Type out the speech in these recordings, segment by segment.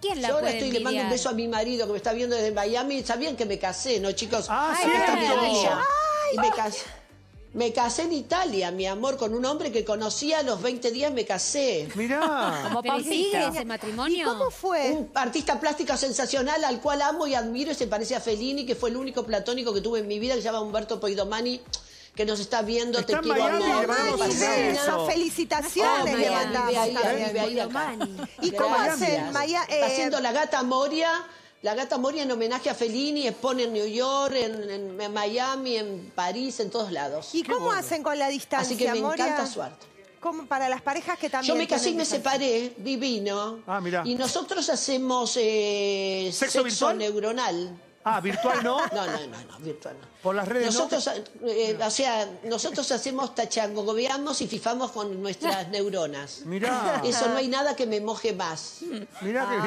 ¿quién la Yo ahora puede le mando un envidiar? beso a mi marido que me está viendo desde Miami. Sabían que me casé, ¿no, chicos? Ah, Ay, cierto. En Italia. Ay. Y me casé en Italia, mi amor, con un hombre que conocí a los 20 días me casé. Mirá. Como ¿Pero sigue Pampita. ese ¿Y matrimonio? cómo fue? Un artista plástico sensacional al cual amo y admiro y se parece a Fellini, que fue el único platónico que tuve en mi vida, que se llama Umberto Poidomani, que nos está viendo. Está te en quiero Miami, amor, le mandamos un Marcela. beso. Felicitaciones Oh, le Miami, mandamos vive ahí, también. vive ahí acá. Poidomani. ¿Y cómo Gracias. hacen? Está haciendo La Gata Moria. La Gata Moria en homenaje a Fellini, expone en New York, en Miami, en París, en todos lados. ¿Y cómo hacen con la distancia, Así que me Moria? encanta su arte. ¿Cómo para las parejas que también Yo me casé y tienen me distancia? separé, divino. Ah, mirá. Y nosotros hacemos ¿Sexo virtual? neuronal. Ah, ¿virtual no? No, virtual no. Por las redes Nosotros, o sea, nosotros hacemos tachangogobeamos y fifamos con nuestras neuronas. Mirá. Eso no hay nada que me moje más. Mirá que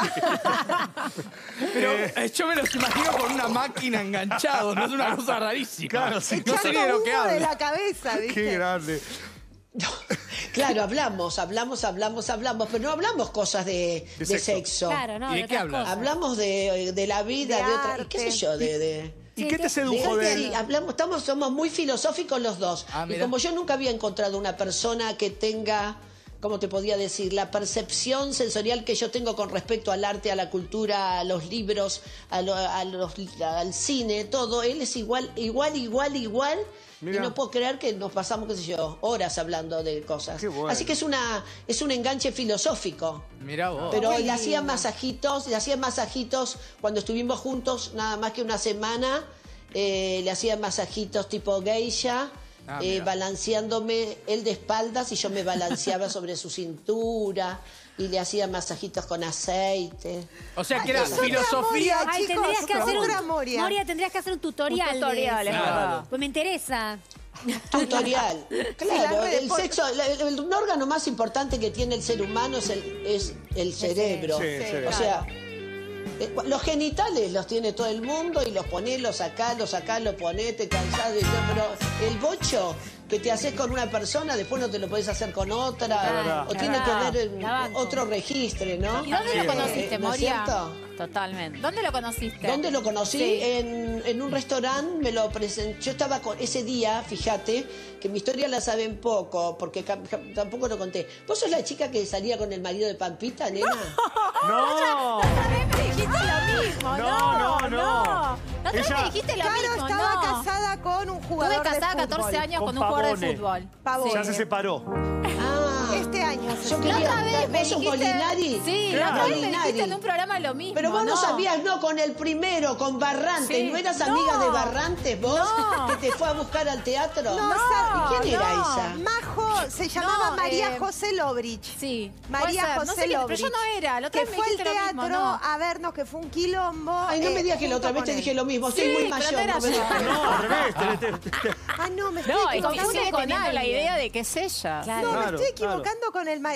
Pero yo me los imagino con una máquina enganchados, no es una cosa rarísima. Claro, sí. No sé ni de lo que Echando humo de habla. la cabeza, ¿viste? Qué grande. No, claro, hablamos, pero no hablamos cosas de sexo. sexo. Claro, no, ¿Y de qué otras hablas? cosas. Hablamos de la vida, De de otra, qué sé arte. yo, de ¿Y qué te sedujo de Sí, él? somos muy filosóficos los dos. Ah, Y mira. como yo nunca había encontrado una persona que tenga, ¿cómo te podía decir? La percepción sensorial que yo tengo con respecto al arte, a la cultura, a los libros, al cine, todo. Él es igual. Mirá. Y no puedo creer que nos pasamos, qué sé yo, horas hablando de cosas. Qué bueno. Así que es un enganche filosófico. Mirá vos. Pero qué le hacía lindo. masajitos cuando estuvimos juntos, nada más que una semana. Le hacía masajitos tipo geisha, Ah, mira. balanceándome él de espaldas y yo me balanceaba sobre su cintura y le hacía masajitos con aceite. O sea que era es otra filosofía. Moria. Ay, Chicos, tendrías que hacer otra un... Moria. tendrías que hacer un tutorial. Un tutorial, de es eso. verdad. Pues me interesa. Tutorial. las Claro, redes el por- sexo, el órgano más importante que tiene el ser humano es el cerebro. Sí, sí. O sea, los genitales los tiene todo el mundo y los ponés, los sacás, lo ponés, te cansás de todo, pero el bocho que te haces con una persona, después no te lo podés hacer con otra, verdad. o tiene que haber La banco. otro registro, ¿no? ¿Y dónde lo conociste, ¿No es Moria? cierto? Totalmente. ¿Dónde lo conociste? ¿Dónde lo conocí? Sí. En un restaurante, me lo presentó. Yo estaba con ese día, fíjate, que mi historia la saben poco, porque tampoco lo conté. ¿Vos sos la chica que salía con el marido de Pampita, nena? ¡No! También me dijiste lo mismo. No. La otra vez Ella- me dijiste lo Caro mismo, estaba no. casada con un jugador Estuve casada de fútbol. 14 años Con con un jugador de Pavone. fútbol. Pavone. Ya se separó. Ah, Este año. yo La quería. otra vez me ¿Vos sos dijiste... Molinari? Sí, la Claro. otra vez me Molinari. dijiste en un programa lo mismo. Pero vos no sabías, no, con el primero, con Barrantes. Sí. ¿No eras No. amiga de Barrantes vos? No. Que te fue a buscar al teatro. No, ¿Y quién era no. esa? Majo, se llamaba No, María José Lobrich. Sí. María puede ser, José no sé qué, Lobrich. pero yo no era. La otra que vez me fue al dijiste lo teatro mismo, no. a vernos, que fue un quilombo. Ay, no me digas que la otra vez te dije lo mismo. Estoy Sí, muy pero mayor. no era no me yo. digas. No, al revés. Ah, no, me estoy No, es que equivocando sigue con teniendo la alguien. idea de que es ella. Claro. No, me Claro, estoy claro. equivocando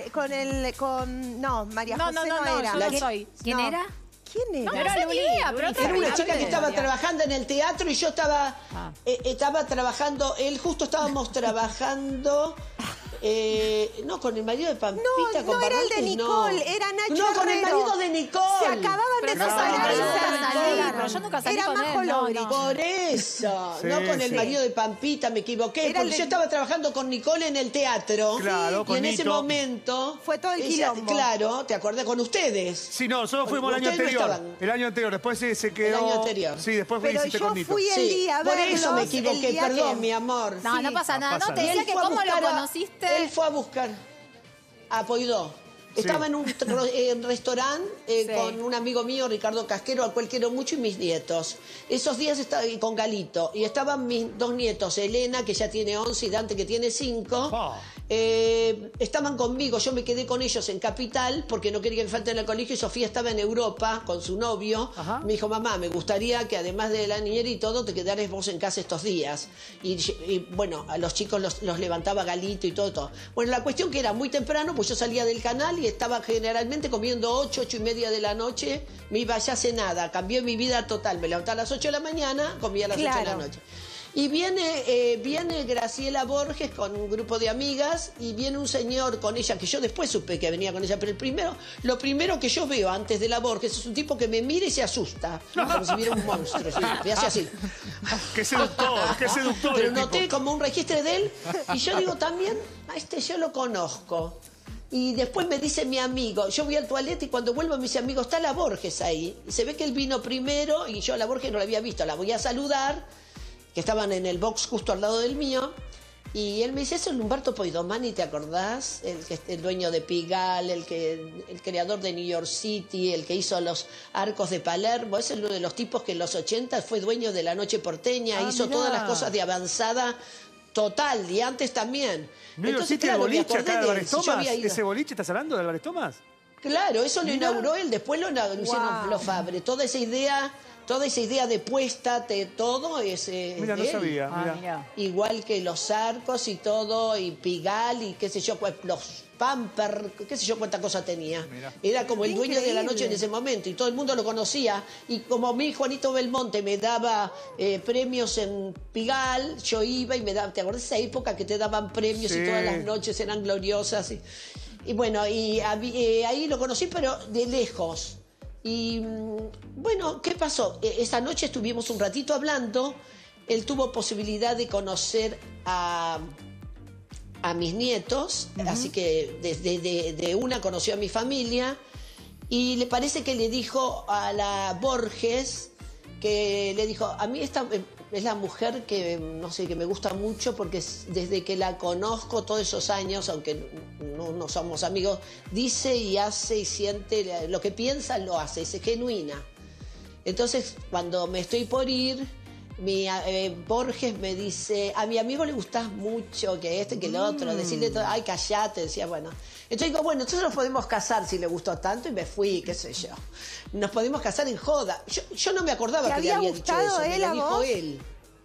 no, María No, José no, no, era. yo La no que- soy. ¿Quién No. era? ¿Quién era? No, no sé ni idea, pero otra Era vez una me chica que hablé. estaba trabajando en el teatro y yo estaba, Ah. estaba trabajando, él justo estábamos trabajando, no, con el marido de Pampita, No, con no era el de Barrantes, Nicole, no. era Nacho No, con el Herrero. marido de Nicole. Se acababan de Pero no separar salí, y yo se nunca salí, reencontraron. pero yo nunca salí Era con Majo él, no, Lobrich. no. Por eso, Sí, no con el sí. marido de Pampita, me equivoqué, Era porque el de- yo estaba trabajando con Nicole en el teatro. Claro, y con en ese Nito. momento... Fue todo el quilombo. Claro, ¿te acuerdas? Con ustedes. Sí, no, nosotros fuimos el año Ustedes no anterior. estaban. El año anterior, después se quedó. El año anterior. Sí, después Pero hiciste yo con Nito. fui el Sí, día a por eso me verlos, el equivoqué, día perdón, que- mi amor. No, Sí. no pasa nada. pasa No, te nada. decía Él que fue a cómo lo buscar a- conociste. Él fue a buscar a Poidó. Estaba en un restaurante Sí. con un amigo mío, Ricardo Casquero, al cual quiero mucho, y mis nietos. Esos días estaba y con Galito. Y estaban mis dos nietos, Elena, que ya tiene 11, y Dante, que tiene 5. Oh. Estaban conmigo, yo me quedé con ellos en Capital porque no quería que me falten al colegio, y Sofía estaba en Europa con su novio. Ajá. Me dijo, mamá, me gustaría que además de la niñera y todo, te quedaras vos en casa estos días. Y, bueno, a los chicos los levantaba Galito y todo. Bueno, la cuestión que era muy temprano, pues yo salía del canal y estaba generalmente comiendo 8:30 de la noche, me iba ya cenada, cambió mi vida total, me levantaba a las 8 de la mañana, comía a las 8 de la Claro. noche. Y viene Graciela Borges con un grupo de amigas y viene un señor con ella, que yo después supe que venía con ella, pero lo primero que yo veo antes de la Borges es un tipo que me mira y se asusta, como si viera un monstruo, ¿sí? Me hace así. Qué seductor Pero el noté tipo. como un registro de él y yo digo también, a este yo lo conozco. Y después me dice mi amigo, yo voy al toilette y cuando vuelvo me dice, amigo, está la Borges ahí. Y se ve que él vino primero y yo a la Borges no la había visto, la voy a saludar, que estaban en el box justo al lado del mío. Y él me dice, eso es Humberto Poidomani, ¿te acordás? El dueño de Pigalle, el creador de New York City, el que hizo los arcos de Palermo. Es uno de los tipos que en los 80 fue dueño de La Noche Porteña, hizo mirá. todas las cosas de avanzada total, y antes también. New York City, claro, el me boliche acordé acá de de él. Álvarez Si yo Thomas. había ido- ¿Ese boliche estás hablando de Álvarez Thomas? Claro, eso lo Mirá. inauguró él, después lo hicieron los Fabre. Toda esa idea de puesta, todo es Mira, de no él. sabía. Ah, Mira. mirá. Igual que los arcos y todo, y Pigalle, y qué sé yo, los Pamper, qué sé yo cuánta cosa tenía. Mirá. Era como el dueño de la Increíble. noche en ese momento, y todo el mundo lo conocía. Y como mi Juanito Belmonte me daba premios en Pigalle, yo iba y me daba, ¿te acordás de esa época que te daban premios Sí. y todas las noches eran gloriosas? Y bueno, ahí lo conocí, pero de lejos. Y bueno, ¿qué pasó? Esa noche estuvimos un ratito hablando. Él tuvo posibilidad de conocer a mis nietos, así que de una conoció a mi familia. Y le parece que le dijo a la Borges, que le dijo, a mí esta es la mujer que, no sé, que me gusta mucho porque desde que la conozco todos esos años, aunque no somos amigos, dice y hace y siente, lo que piensa lo hace, es genuina. Entonces, cuando me estoy por ir, Borges me dice, a mi amigo le gustás mucho, que este, que el otro, decirle todo, ay, callate, decía, bueno. Entonces digo, bueno, entonces nos podemos casar si le gustó tanto, y me fui, qué sé yo. Nos podemos casar en joda. Yo no me acordaba ¿Te que le había había dicho gustado eso, me él lo a dijo vos? él.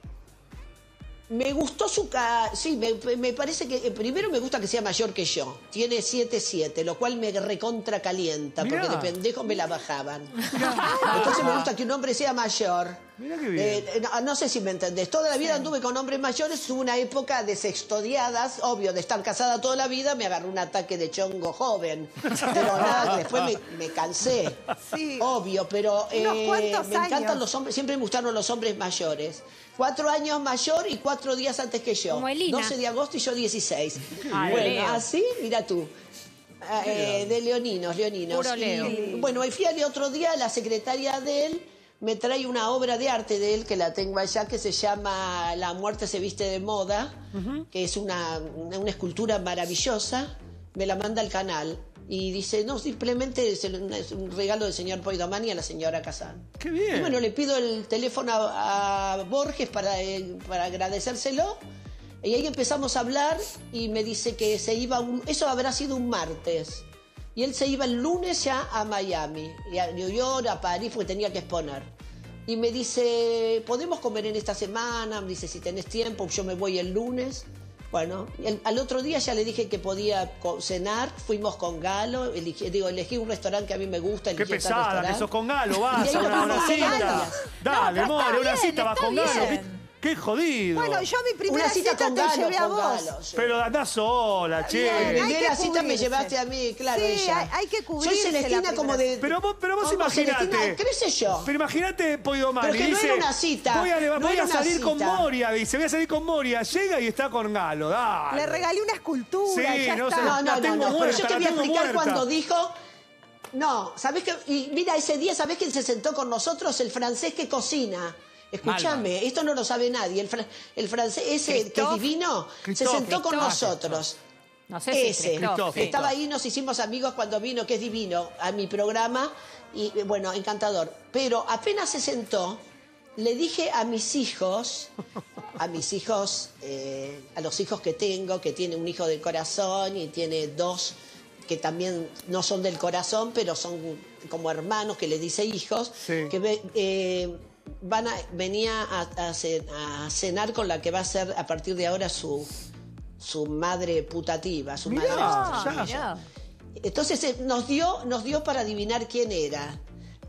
Me gustó sí, me parece que primero me gusta que sea mayor que yo. Tiene 7'7", lo cual me recontra calienta, porque Mirá. de pendejo me la bajaban. Entonces me gusta que un hombre sea mayor. Mirá qué bien. No sé si me entendés. Toda la vida anduve con hombres mayores, tuve una época de sextodiadas, obvio, de estar casada toda la vida, me agarró un ataque de chongo joven. Pero nada, después me cansé. Sí. Obvio, pero Unos cuantos me encantan años. los hombres, siempre me gustaron los hombres mayores. 4 años mayor y 4 días antes que yo. Como Elina. 12 de agosto y yo 16. Ah, Bueno, Leo. así, mira tú. De leoninos. Puro Leo. Y, bueno, y fui al otro día, la secretaria de él me trae una obra de arte de él, que la tengo allá, que se llama La muerte se viste de moda, que es una escultura maravillosa. Me la manda al canal. Y dice, no, simplemente es un regalo del señor Poidomani a la señora Kazan. Qué bien. Y bueno, le pido el teléfono a Borges para agradecérselo. Y ahí empezamos a hablar y me dice que se iba, eso habrá sido un martes. Y él se iba el lunes ya a Miami, y a New York, a París, porque tenía que exponer. Y me dice, ¿podemos comer en esta semana? Me dice, si tenés tiempo, yo me voy el lunes. Bueno, al otro día ya le dije que podía cenar, fuimos con Galo, elegí un restaurante que a mí me gusta. Qué elegí tal pesada que restaurante. sos con Galo, Y vas ahí a una nos fuimos cita. varias. Dale, No, pero more, está una bien, cita vas está con Galo. bien. Qué jodido. Bueno, yo mi primera Una cita cita con te Galo, llevé a con vos. Galo, sí. Pero andás sola, che. Bien, Mi hay que primera cita me cubrirse. llevaste a mí, claro, Sí, ella. hay que Soy cubrirse Celestina la como primera de... Pero vos como imaginate. Celestina, ¿qué sé yo? Pero imagínate Poidomani. Pero que no dice, era una cita, Voy a, no voy era a una salir con cita. Moria, dice. Voy a salir con Moria. Llega y está con Galo, dale. Le regalé una escultura, Sí, ya no está. sé. No, La tengo pero muerta, yo te la voy a tengo explicar muerta. cuando dijo... No, ¿sabés qué? Y mira, ese día, ¿sabés quién se sentó con nosotros? El francés que cocina. Escúchame, esto no lo sabe nadie. El francés ese que es Christophe. divino se Christophe. sentó con Christophe. nosotros. No sé si Ese. Christophe. Estaba ahí, nos hicimos amigos cuando vino, que es divino, a mi programa. Y bueno, encantador. Pero apenas se sentó, le dije a mis hijos, a los hijos que tengo, que tiene un hijo del corazón y tiene 2 que también no son del corazón, pero son como hermanos, que les dice hijos, Sí. que venía a cenar con la que va a ser a partir de ahora su madre putativa, su Mirá, madre. ya. Mirá. Entonces nos dio para adivinar quién era.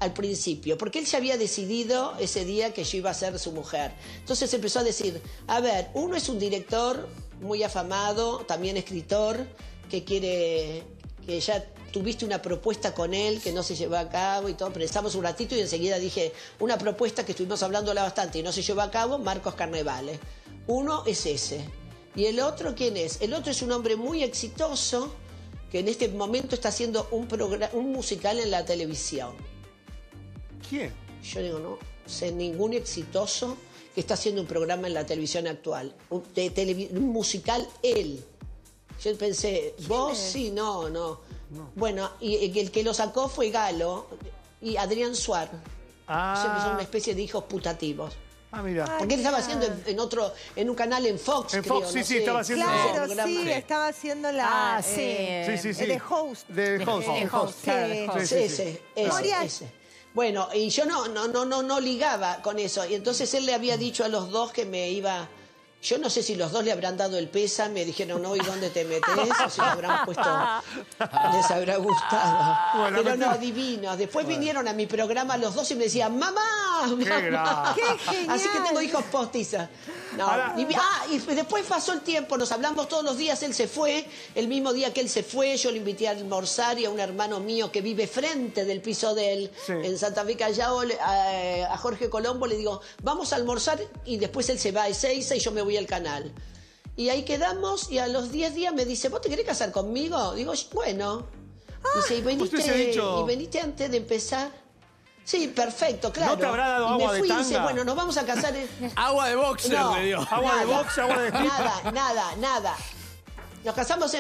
al principio, porque él ya había decidido ese día que yo iba a ser su mujer. Entonces empezó a decir, a ver, uno es un director muy afamado, también escritor, que ya tuviste una propuesta con él que no se llevó a cabo y todo, pensamos un ratito y enseguida dije, una propuesta que estuvimos hablándola bastante y no se llevó a cabo, Marcos Carnevale. Uno es ese. ¿Y el otro quién es? El otro es un hombre muy exitoso que en este momento está haciendo un musical en la televisión. ¿Quién? Yo digo, no sé ningún exitoso que está haciendo un programa en la televisión actual. Un musical, él. Yo pensé, vos sí, no. Bueno, y el que lo sacó fue Galo y Adrián Suar. Son una especie de hijos putativos. Mira. Porque él estaba haciendo en un canal en Fox, En creo. Fox, sí, no sí, sé. estaba haciendo Claro, programa. sí, estaba haciendo la... Sí. De host. De host. De host, claro, de host. Sí, sí. Ese. Bueno, y yo no ligaba con eso. Y entonces él le había dicho a los dos que me iba... Yo no sé si los dos le habrán dado el pésame, dijeron, no, ¿y dónde te metes? O si le habrán puesto... Les habrá gustado. Bueno, pero no, divinos. Después vinieron a mi programa los dos y me decían, ¡mamá! ¡Mamá! ¡Qué genial! Así que tengo hijos postizos. No, Ahora- y después pasó el tiempo, nos hablamos todos los días, él se fue, el mismo día que él se fue, yo lo invité a almorzar y a un hermano mío que vive frente del piso de él, Sí. en Santa Fe Callao, a Jorge Colombo, le digo, vamos a almorzar y después él se va a Ezeiza y yo me voy al canal. Y ahí quedamos y a los 10 días me dice, ¿vos te querés casar conmigo? Digo, bueno. Dice, usted se ha dicho- ¿y veniste antes de empezar? Sí, perfecto, claro. ¿No te habrá dado y me agua de fui y dice, tanga? bueno, nos vamos a casar Agua de boxer No. le dio. Agua de box, agua de... Nada. Nos casamos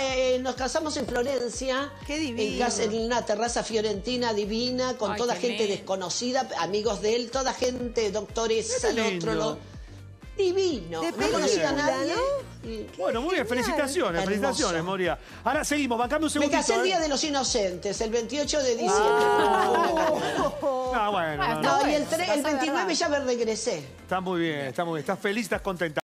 en Florencia. Qué divino. En una terraza fiorentina divina, con Ay, toda qué gente lindo. desconocida, amigos de él, toda gente, doctores, al lindo. otro. Divino. De No conocía a película, nadie. ¿no? Y Bueno, muy bien, felicitaciones, Hermoso. felicitaciones, Moria. Ahora seguimos, bancame un me segundito. casé el Día de los Inocentes, el 28 de diciembre. Fue una cañada. No, bueno, Ah, no, está no. No, y bueno, el se casó de 29 verdad. ya me regresé. Está muy bien, está muy bien. Estás feliz, estás contenta.